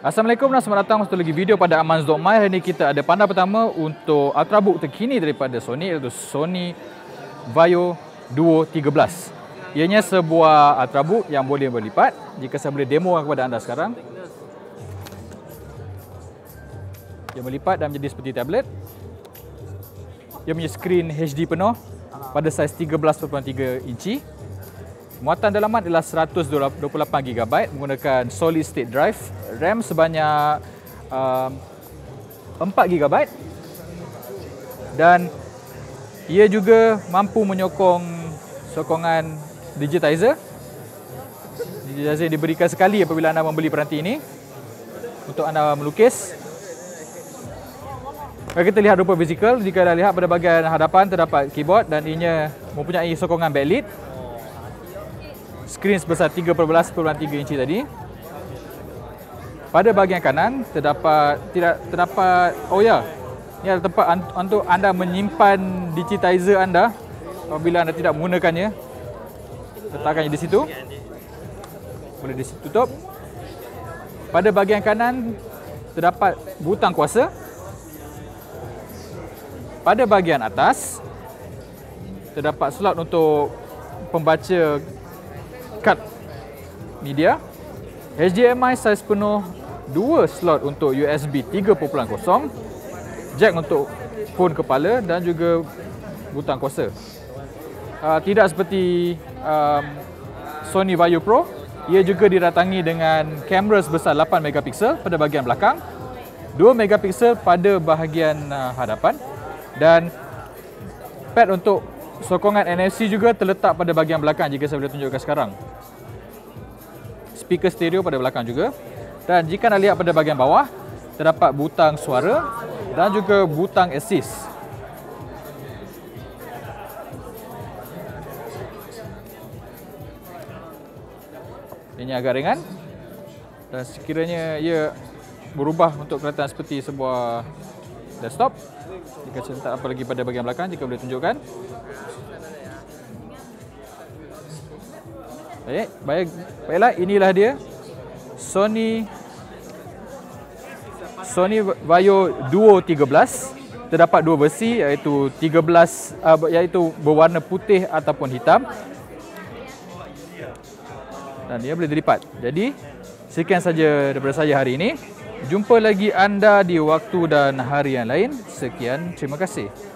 Assalamualaikum dan selamat datang satu lagi video pada Amanz.my. Hari ini kita ada panda pertama untuk Ultrabook terkini daripada Sony, iaitu Sony Vaio Duo 13. Ianya sebuah Ultrabook yang boleh berlipat. Jika saya boleh demo kepada anda sekarang, dia melipat dan menjadi seperti tablet. Dia punya skrin HD penuh pada saiz 13.3 inci. Muatan dalaman adalah 128GB menggunakan solid state drive, RAM sebanyak 4GB dan ia juga mampu menyokong sokongan digitizer. Digitizer yang diberikan sekali apabila anda membeli peranti ini untuk anda melukis. Mari kita lihat rupa fizikal. Jika anda lihat pada bahagian hadapan terdapat keyboard dan ianya mempunyai sokongan backlit. Skrin sebesar 13.3 inci tadi. Pada bahagian kanan terdapat ini ada tempat untuk anda menyimpan digitizer anda apabila anda tidak menggunakannya. Letakkannya di situ. Boleh ditutup. Pada bahagian kanan terdapat butang kuasa. Pada bahagian atas terdapat slot untuk pembaca kad media, HDMI saiz penuh, 2 slot untuk USB 3.0, jack untuk phone kepala dan juga butang kuasa. Tidak seperti Sony Vaio Pro, ia juga diratangi dengan kamera sebesar 8MP pada bahagian belakang, 2MP pada bahagian hadapan dan pad untuk sokongan NFC juga terletak pada bahagian belakang jika saya boleh tunjukkan sekarang. Speaker stereo pada belakang juga. Dan jika anda lihat pada bahagian bawah, terdapat butang suara dan juga butang assist. Ini agak ringan dan sekiranya ia berubah untuk kelihatan seperti sebuah desktop. Jika saya letak apa lagi pada bahagian belakang, jika boleh tunjukkan. Baiklah, inilah dia Sony Vaio Duo 13. Terdapat dua versi, iaitu berwarna putih ataupun hitam. Dan ia boleh dilipat. Jadi, sekian saja daripada saya hari ini. Jumpa lagi anda di waktu dan hari yang lain. Sekian, terima kasih.